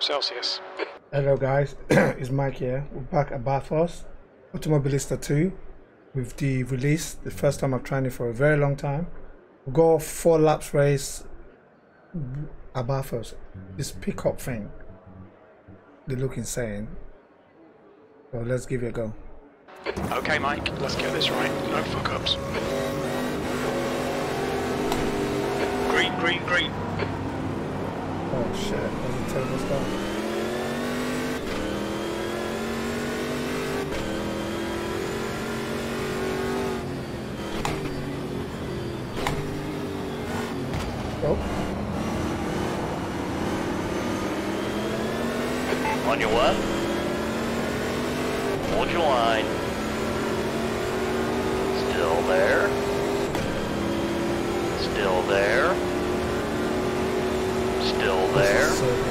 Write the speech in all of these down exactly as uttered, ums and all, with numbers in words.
Celsius. Hello guys, it's Mike here. We're back at Bathurst, Automobilista two, with the release. The first time I've tried it for a very long time. We've got four laps race at Bathurst. This pickup thing, they look insane. So let's give it a go. Okay Mike, let's get this right. No fuck ups. Green, green, green. Oh shit, that's a terrible start. Oh. On your what? Hold your line. Still there. Still there. Still there.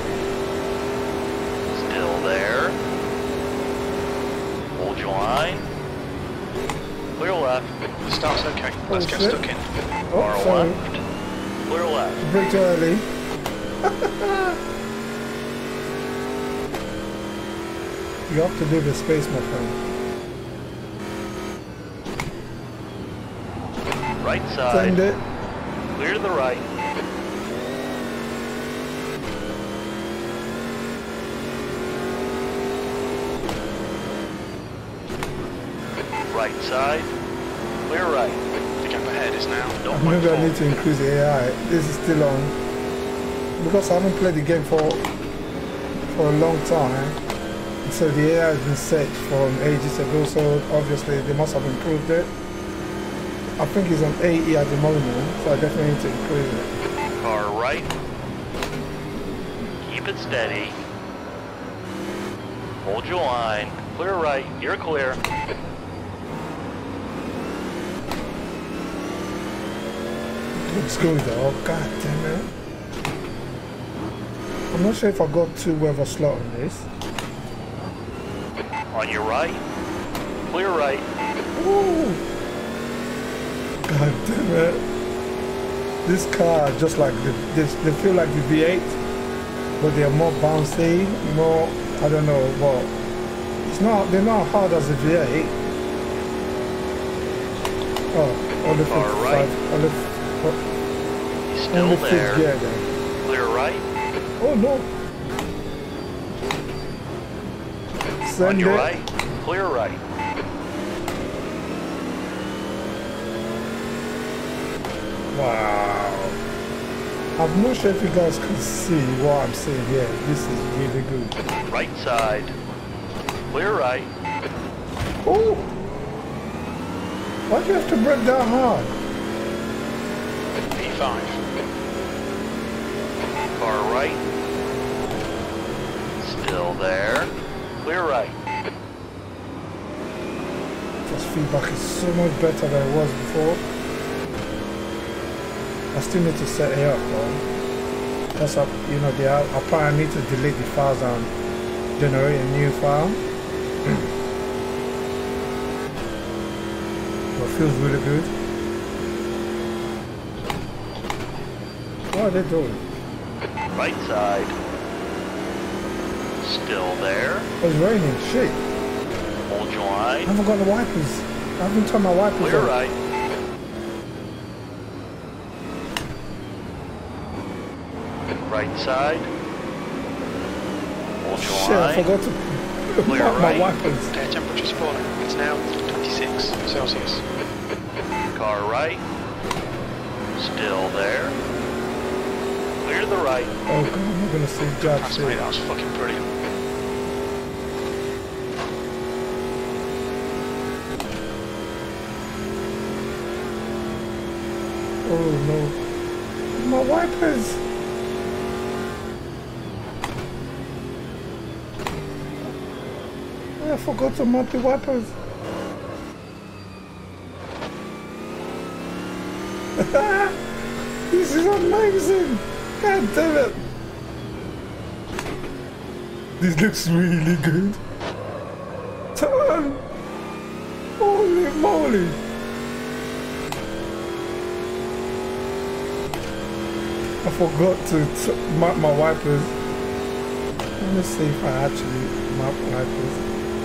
Still there. Hold your line. Clear left. The start's okay. Let's Oh, get shit. stuck in. Oh, Far sorry. left. Clear left. Brake too early. You have to leave a space, my friend. Right Send side. it. Clear to the right. Right side. Clear right. The gap ahead is now. Don't Maybe look I need forward. to increase the A I. This is still on. Because I haven't played the game for for a long time. So the A I has been set from ages ago, so obviously they must have improved it. I think it's on eighty at the moment, so I definitely need to increase it. Car right. Keep it steady. Hold your line. Clear right. You're clear. Looks good though. Oh, god damn it. I'm not sure if I got two weather slot on this. On your right. Clear right. Ooh. God damn it. This car, just like the, this, they feel like the V eight, but they're more bouncy, more, I don't know what. It's not, they're not hard as a V eight. Oh, only Far fifty-five, right. only, He's still only there. fifth gear then. Clear right. Oh no. Send On your it. right. Clear right. Wow. I'm not sure if you guys can see what I'm saying here. This is really good. Right side. Clear right. Oh! Why do you have to brake that hard? P five. Car right. Still there. Clear right. This feedback is so much better than it was before. I still need to set it up though. That's up, you know, the, I'll probably need to delete the files and generate a new file. But it feels really good. What are they doing? Right side. Still there. Oh, it's raining, shit. Hold your I line. haven't got the wipers. I haven't turned my wipers Clear on. right. Right side. Hold your Shit, I line. forgot to Clear mark my right. wipers. Okay, temperature's falling. It's now twenty-six Celsius. Car right. Still there. Clear to the right. Oh god, I'm not gonna see Jack That's shit. mate, that was fucking brilliant. Oh no. My wipers! I forgot to mount the wipers. This is amazing! God damn it! This looks really good. Turn! Holy moly! I forgot to t mark my wipers. Let me see if I actually map wipers.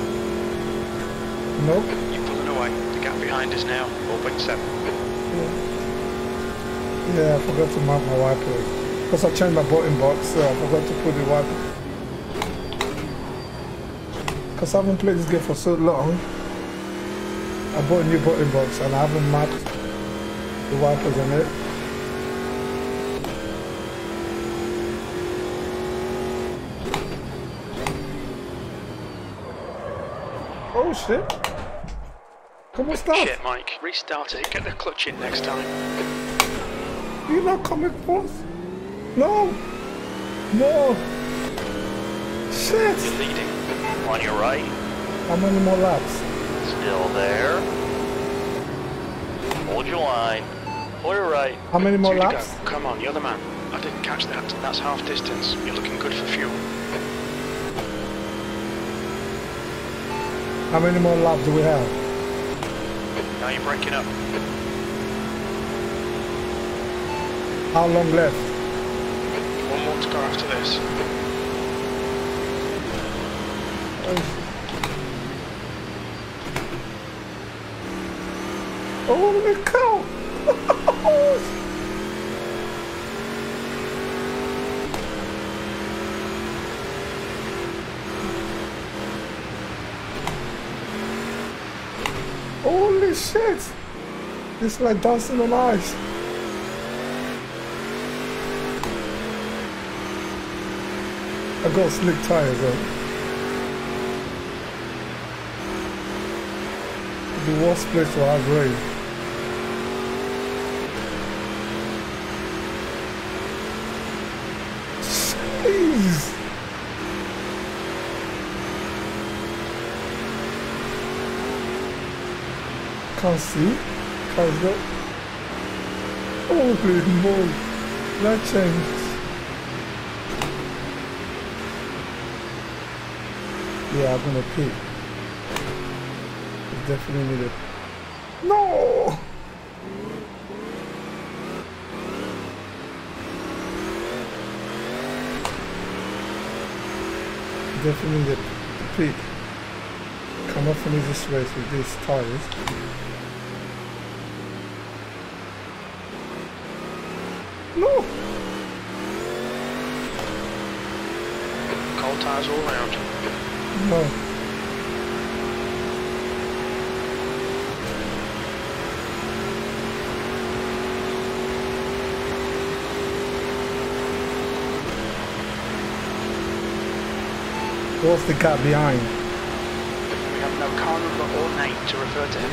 Nope. You're pulling away. The gap behind is now four point seven. Yeah. yeah, I forgot to map my wipers. Because I changed my button box, so I forgot to put the wiper. Because I haven't played this game for so long. I bought a new button box and I haven't mapped the wipers on it. Oh shit. Come on, start. Shit, Mike. Restart it. Get the clutch in next time. You're not coming forth. No. No. Shit. You're leading. On your right. How many more laps? Still there. Hold your line. Pull your right. How many more Two to laps? go. Come on, you're the man. I didn't catch that. That's half distance. You're looking good for fuel. How many more laps do we have? Now you're breaking up. How long left? One more to go after this. Holy cow! Holy shit! It's like dancing on ice. I got slick tires though. The worst place to have rain. Jeez! Can't see. Can't go. Holy moly! That changed. Yeah, I'm gonna pee. Definitely need it. No! Definitely need to pee. Cannot finish this race with these tires. No! Cold tires all around. No. What's the gap behind? We have no car number or name to refer to him.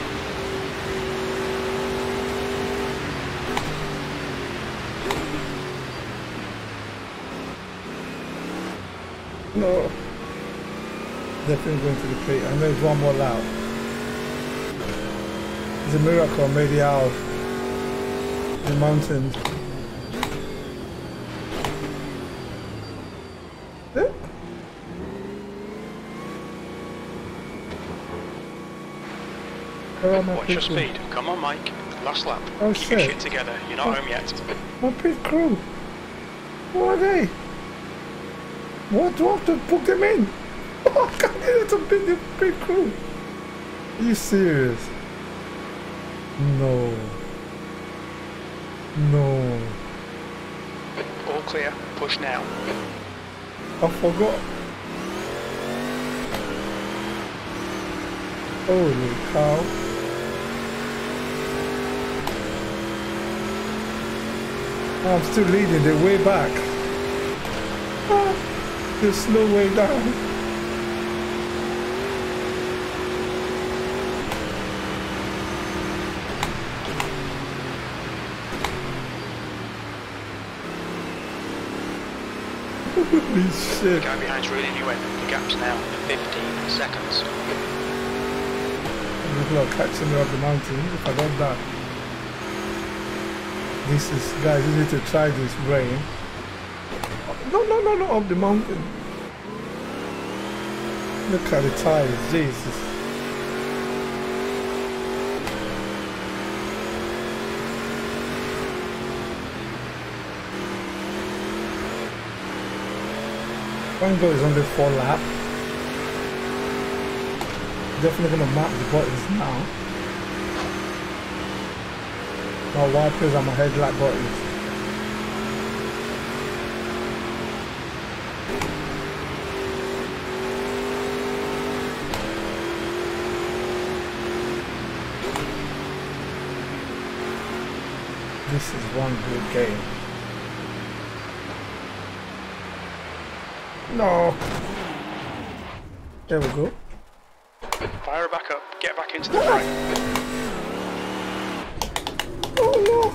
No. Definitely going to the plate. I know it's one more lap. It's a miracle I made it out of the mountains. Yeah. Watch your speed. Come on, Mike. Last lap. Oh, Keep shit. your shit together. You're not Oh. home yet. My pit crew. What are they? What do I have to book them in? Oh, I can't get to be the pit crew. Are you serious? No. No. All clear. Push now. I forgot. Holy cow. I'm still leading, they're way back. Ah, they're slow way down. Holy shit. The guy behind's really new in. The gap's now fifteen seconds. People are catching me up the mountain if I don't die. This is, guys, you need to try this rain. No, no, no, no, up the mountain. Look at the tires, Jesus. One goal is only four lap. Definitely gonna mark the buttons now. My wipers and my headlight buttons. This is one good game. No. There we go. Fire her back up. Get back into the frame. Oh no.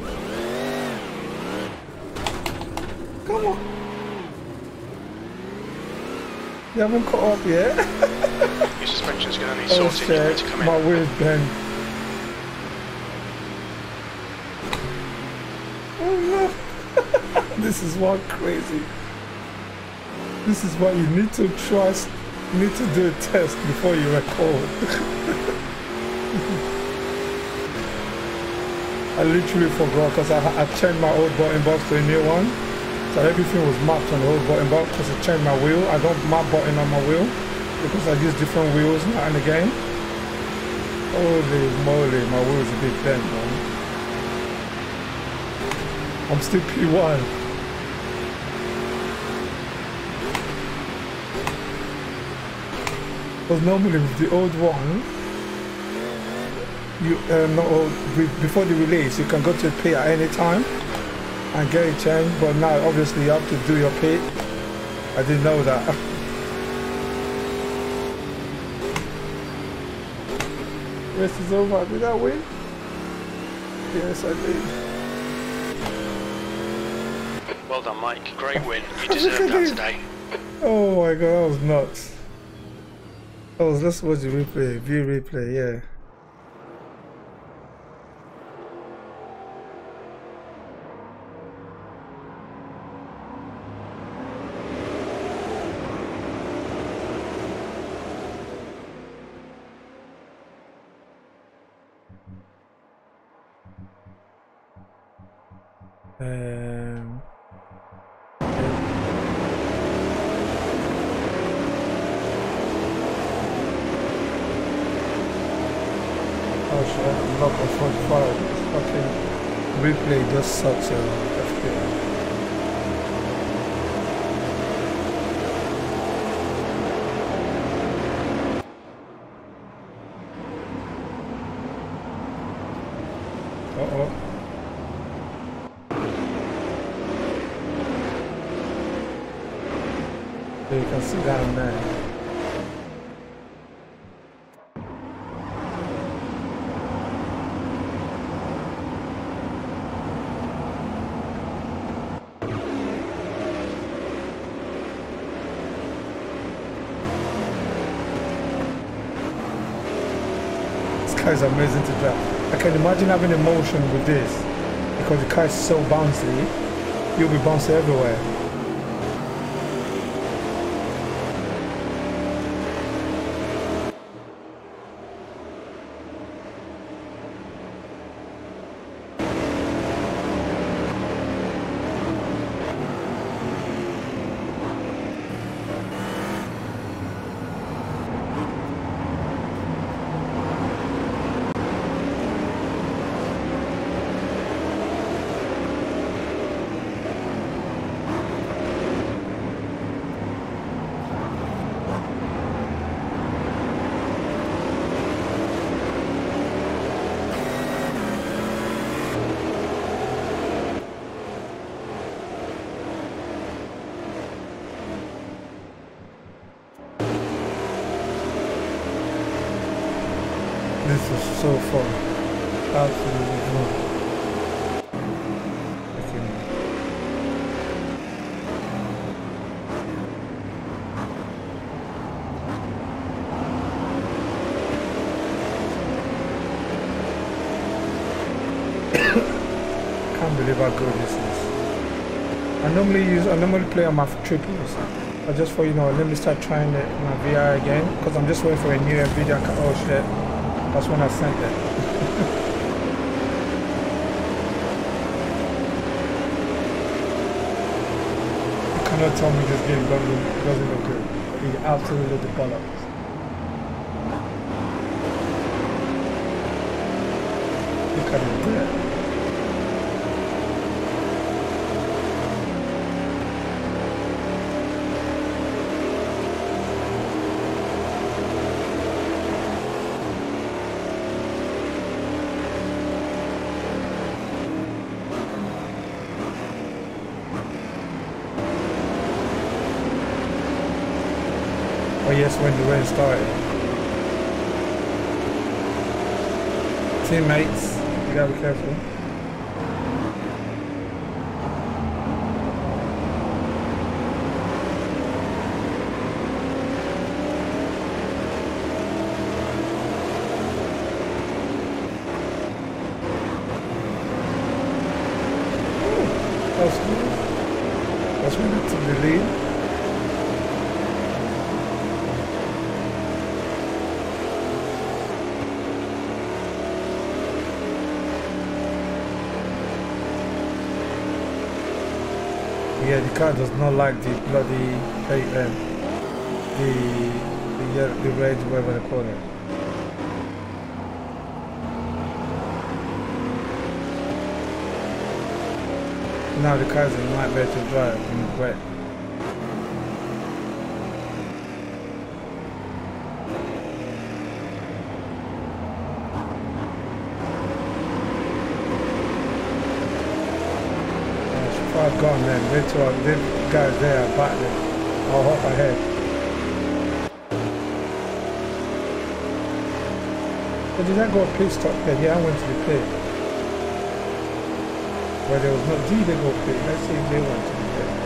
Come on. You haven't caught up yet? Your suspension's going to need Oh sorting. You need shit, to come in. my wheel's bent. Oh no. This is what crazy. This is why you need to trust, you need to do a test before you record. I literally forgot because I, I changed my old button box to a new one. So everything was mapped on the old button box because I changed my wheel. I don't map button on my wheel because I use different wheels now and again. Holy moly, my wheel's a bit bent, man. I'm still P one. Because normally with the old one, you uh, not old, before the release, you can go to pit at any time and get it changed. But now, obviously, you have to do your pit. I didn't know that. Race is over. Did I win? Yes, I did. Well done, Mike. Great win. You deserved that today. Oh my god, that was nuts. Oh, let's watch the replay. View replay, yeah. Um. Oh shit, I'm not on forty-five. This fucking replay just sucks a F P S. Uh-oh. You can see down there. This car is amazing to drive. I can imagine having emotion with this because the car is so bouncy. You'll be bouncy everywhere. This is so fun. Absolutely fun. Okay. Can't believe how good this is. I normally use I normally play on my triples. But just for you know, let me start trying it my V R again because I'm just waiting for a new NVIDIA. Oh shit. That's when I sent it. You can cannot tell me this game doesn't, doesn't look good. He absolutely the bollocks. Look at it there. Oh yes, when the rain started. Teammates, you gotta be careful. Ooh, that's good. That's when it's in the lead. Yeah, the car does not like the bloody um, the the uh, the red, whatever they call it. Now the car is a nightmare to drive in wet. I've gone then, wait till the guys there are back there. I'll hop ahead. But did I go pit stop there? Yeah, I went to the pit. Where there was no D, they go pit. Let's see if they went to the pit.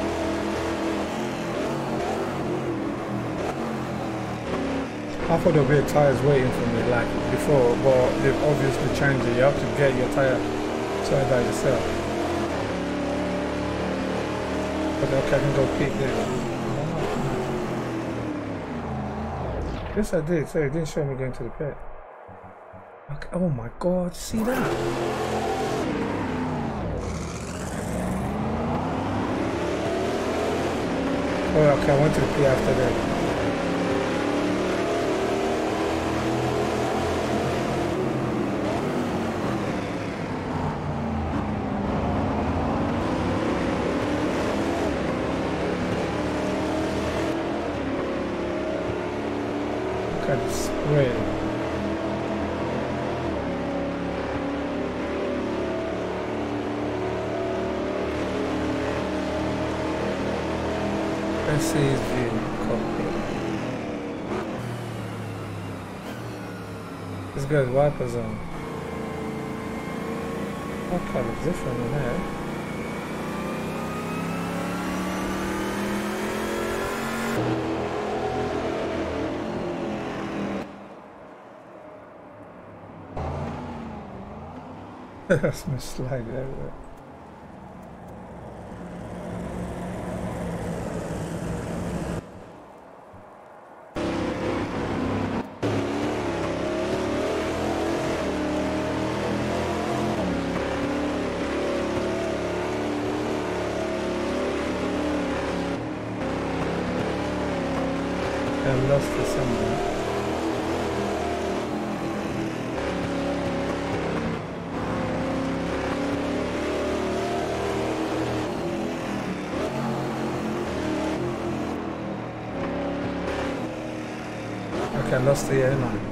I thought there'll be a tires waiting for me like before, but they've obviously changed it. You have to get your tire sorted by yourself. But okay, I can go peek there. Yes, I did. So it didn't show me going to the pit. Okay. Oh my God! See that? Oh, okay. I went to the pit after that. Spray. Let's see his view cockpit. This guy's wipers on. That car looks different in there. That's my slide everywhere. I lost the somewhere. I lost the airline.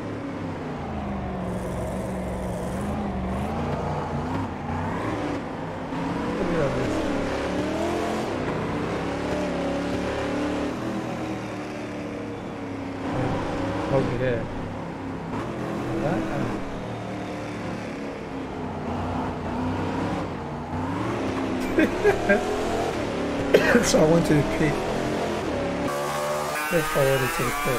Oh yeah. So I went to the pit. They forwarded to the pit.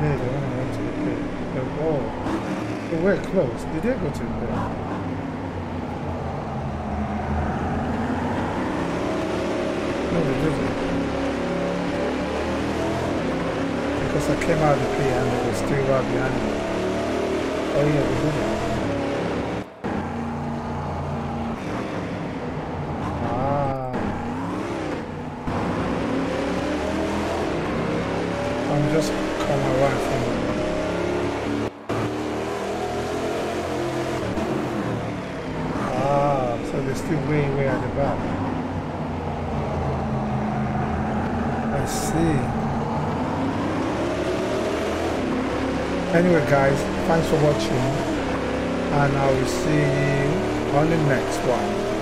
Yeah, they went around to the pit. Oh, oh, they were close. Did they go to the pit? No, they didn't. Because I came out of the pit and they were still right behind me. Oh yeah, they didn't. Just come around from it. Ah, so they're still way, way at the back. I see. Anyway, guys, thanks for watching, and I will see you on the next one.